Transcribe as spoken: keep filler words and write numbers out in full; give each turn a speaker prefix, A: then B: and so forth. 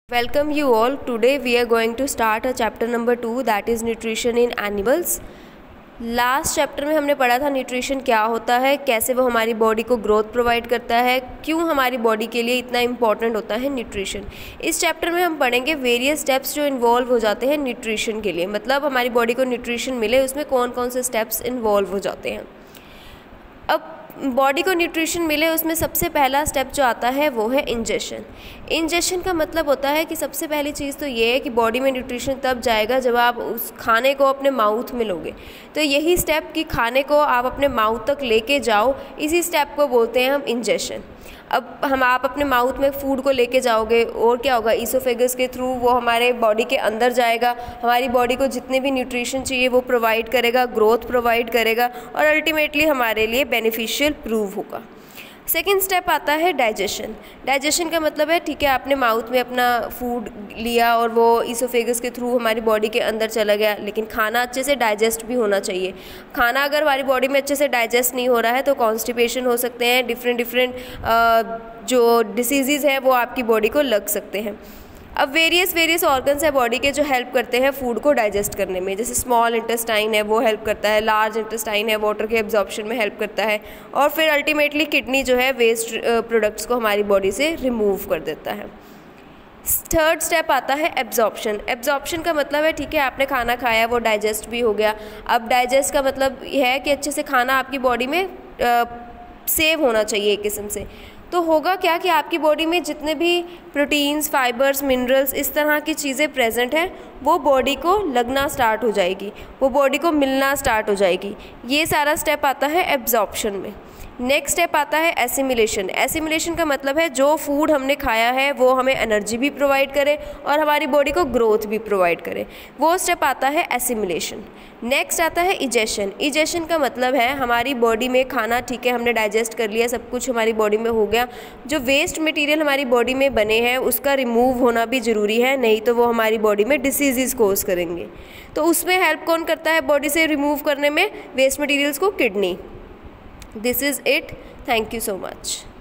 A: Welcome you all. Today we are going to start a chapter number two, that is nutrition in animals. Last chapter में हमने पढ़ा था nutrition क्या होता है, कैसे वो हमारी बॉडी को ग्रोथ प्रोवाइड करता है, क्यों हमारी बॉडी के लिए इतना इम्पॉर्टेंट होता है न्यूट्रिशन। इस चैप्टर में हम पढ़ेंगे वेरियस स्टेप्स जो इन्वॉल्व हो जाते हैं न्यूट्रिशन के लिए, मतलब हमारी बॉडी को न्यूट्रिशन मिले उसमें कौन कौन से स्टेप्स इन्वॉल्व हो जाते हैं। अब बॉडी को न्यूट्रिशन मिले उसमें सबसे पहला स्टेप जो आता है वो है इंजेक्शन। इंजेक्शन का मतलब होता है कि सबसे पहली चीज़ तो ये है कि बॉडी में न्यूट्रिशन तब जाएगा जब आप उस खाने को अपने माउथ में लोगे। तो यही स्टेप कि खाने को आप अपने माउथ तक लेके जाओ, इसी स्टेप को बोलते हैं हम इंजेक्शन। अब हम आप अपने माउथ में फूड को लेके जाओगे और क्या होगा, ईसोफेगस के थ्रू वो हमारे बॉडी के अंदर जाएगा, हमारी बॉडी को जितने भी न्यूट्रिशन चाहिए वो प्रोवाइड करेगा, ग्रोथ प्रोवाइड करेगा और अल्टीमेटली हमारे लिए बेनिफिशियल प्रूव होगा। सेकेंड स्टेप आता है डाइजेशन। डाइजेशन का मतलब है ठीक है आपने माउथ में अपना फूड लिया और वो ईसोफेगस के थ्रू हमारी बॉडी के अंदर चला गया, लेकिन खाना अच्छे से डाइजेस्ट भी होना चाहिए। खाना अगर हमारी बॉडी में अच्छे से डाइजेस्ट नहीं हो रहा है तो कॉन्स्टिपेशन हो सकते हैं, डिफरेंट डिफरेंट जो डिसीज़ हैं वो आपकी बॉडी को लग सकते हैं। अब वेरियस वेरियस ऑर्गन्स है बॉडी के जो हेल्प करते हैं फूड को डाइजेस्ट करने में, जैसे स्मॉल इंटेस्टाइन है वो हेल्प करता है, लार्ज इंटेस्टाइन है वाटर के एब्जॉर्प्शन में हेल्प करता है और फिर अल्टीमेटली किडनी जो है वेस्ट प्रोडक्ट्स को हमारी बॉडी से रिमूव कर देता है। थर्ड स्टेप आता है एब्जॉर्प्शन। एब्जॉर्प्शन का मतलब है ठीक है आपने खाना खाया वो डाइजेस्ट भी हो गया। अब डाइजेस्ट का मतलब यह है कि अच्छे से खाना आपकी बॉडी में सेव होना चाहिए एक किस्म से। तो होगा क्या कि आपकी बॉडी में जितने भी प्रोटीन्स, फाइबर्स, मिनरल्स इस तरह की चीज़ें प्रेजेंट हैं वो बॉडी को लगना स्टार्ट हो जाएगी, वो बॉडी को मिलना स्टार्ट हो जाएगी। ये सारा स्टेप आता है एब्जॉर्प्शन में। नेक्स्ट स्टेप आता है एसिमिलेशन। एसिमिलेशन का मतलब है जो फूड हमने खाया है वो हमें एनर्जी भी प्रोवाइड करे और हमारी बॉडी को ग्रोथ भी प्रोवाइड करे, वो स्टेप आता है एसिमिलेशन। नेक्स्ट आता है इजेशन। इजेशन का मतलब है हमारी बॉडी में खाना ठीक है हमने डाइजेस्ट कर लिया, सब कुछ हमारी बॉडी में हो गया, जो वेस्ट मटेरियल हमारी बॉडी में बने हैं उसका रिमूव होना भी ज़रूरी है, नहीं तो वो हमारी बॉडी में डिसीज़ कोज करेंगे। तो उसमें हेल्प कौन करता है बॉडी से रिमूव करने में वेस्ट मटेरियल्स को? Kidney. This is it. Thank you so much.